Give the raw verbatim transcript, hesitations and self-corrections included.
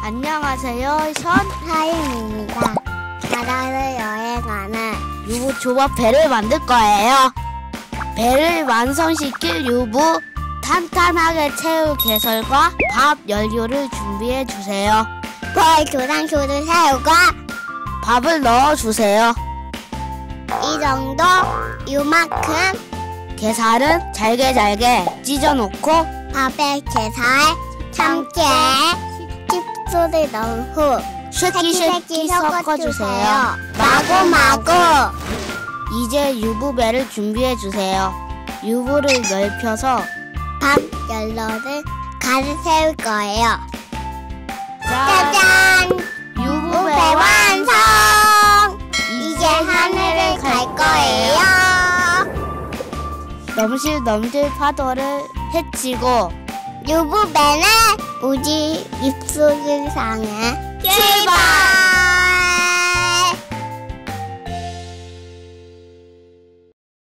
안녕하세요, 선하임입니다. 바다를 여행하는 유부 조밥 배를 만들 거예요. 배를 완성시킬 유부, 탄탄하게 채울 개설과 밥 연료를 준비해 주세요. 별 교단표를 세우고 밥을 넣어 주세요. 이 정도, 요만큼. 게살은 잘게 잘게 찢어놓고 밥에 게살, 참깨, 칩소를 넣은 후 쉐끼쉐끼 섞어주세요. 마구마구. 이제 유부배를 준비해주세요. 유부를 넓혀서 밥 연료를 가득 세울 거예요. 짜잔! 유부배 완성! 이제 하늘을 갈 거예요. 넘실넘실 파도를 헤치고 유부배는 우리 입술을 향해 출발!